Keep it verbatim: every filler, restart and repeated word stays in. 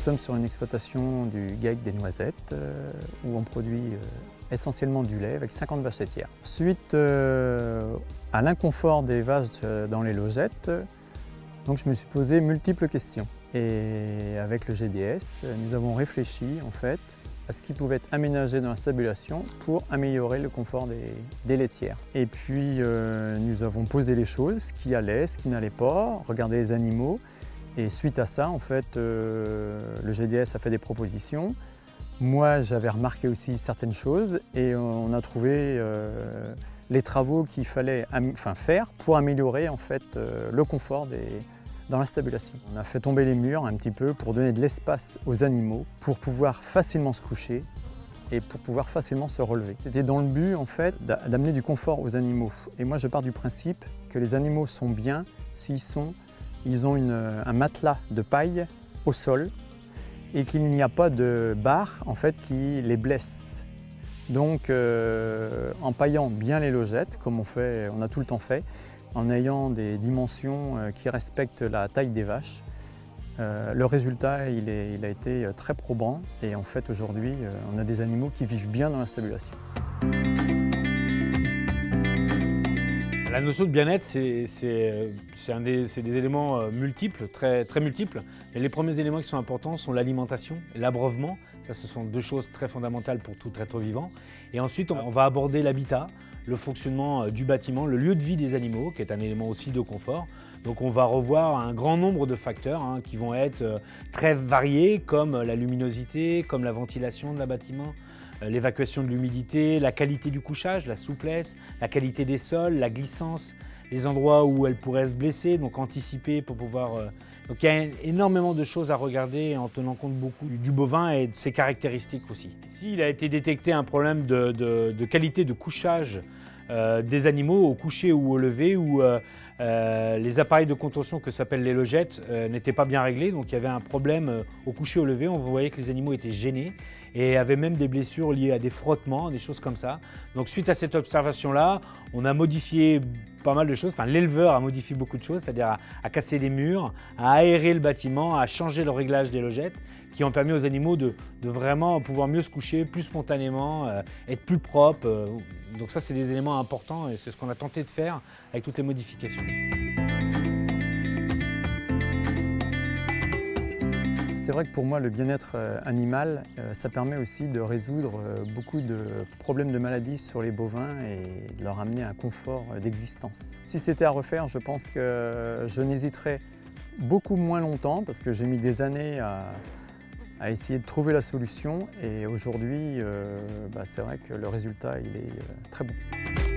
sommes sur une exploitation du GAEC des Noisettes euh, où on produit euh, essentiellement du lait avec cinquante vaches laitières. Suite euh, à l'inconfort des vaches dans les logettes, donc je me suis posé multiples questions. Et avec le G D S, nous avons réfléchi en fait à ce qui pouvait être aménagé dans la stabulation pour améliorer le confort des, des laitières. Et puis euh, nous avons posé les choses, ce qui allait, ce qui n'allait pas, regardé les animaux. Et suite à ça, en fait, euh, le G D S a fait des propositions. Moi, j'avais remarqué aussi certaines choses et on a trouvé euh, les travaux qu'il fallait enfin, faire pour améliorer en fait, euh, le confort des, dans la stabulation. On a fait tomber les murs un petit peu pour donner de l'espace aux animaux, pour pouvoir facilement se coucher et pour pouvoir facilement se relever. C'était dans le but en fait d'amener du confort aux animaux. Et moi, je pars du principe que les animaux sont bien s'ils sont Ils ont une, un matelas de paille au sol et qu'il n'y a pas de barre en fait, qui les blesse. Donc euh, en paillant bien les logettes, comme on, fait, on a tout le temps fait, en ayant des dimensions euh, qui respectent la taille des vaches, euh, le résultat il, est, il a été très probant et en fait aujourd'hui euh, on a des animaux qui vivent bien dans la stabulation. La notion de bien-être, c'est des, des éléments multiples, très, très multiples. Mais les premiers éléments qui sont importants sont l'alimentation et l'abreuvement. Ça, ce sont deux choses très fondamentales pour tout être vivant. Et ensuite, on va aborder l'habitat, le fonctionnement du bâtiment, le lieu de vie des animaux, qui est un élément aussi de confort. Donc on va revoir un grand nombre de facteurs hein, qui vont être très variés, comme la luminosité, comme la ventilation de la bâtiment, l'évacuation de l'humidité, la qualité du couchage, la souplesse, la qualité des sols, la glissance, les endroits où elle pourrait se blesser, donc anticiper pour pouvoir... Euh... Donc il y a énormément de choses à regarder en tenant compte beaucoup du bovin et de ses caractéristiques aussi. S'il a été détecté un problème de, de, de qualité de couchage euh, des animaux au coucher ou au lever, où euh, euh, les appareils de contention que s'appellent les logettes euh, n'étaient pas bien réglés, donc il y avait un problème euh, au coucher ou au lever, on voyait que les animaux étaient gênés et avaient même des blessures liées à des frottements, des choses comme ça. Donc suite à cette observation-là, on a modifié pas mal de choses, enfin l'éleveur a modifié beaucoup de choses, c'est-à-dire à, à casser les murs, à aérer le bâtiment, à changer le réglage des logettes, qui ont permis aux animaux de, de vraiment pouvoir mieux se coucher, plus spontanément, euh, être plus propres. Euh, donc ça, c'est des éléments importants et c'est ce qu'on a tenté de faire avec toutes les modifications. C'est vrai que pour moi, le bien-être animal, ça permet aussi de résoudre beaucoup de problèmes de maladies sur les bovins et de leur amener un confort d'existence. Si c'était à refaire, je pense que je n'hésiterais beaucoup moins longtemps parce que j'ai mis des années à, à essayer de trouver la solution et aujourd'hui, euh, bah, c'est vrai que le résultat il est très bon.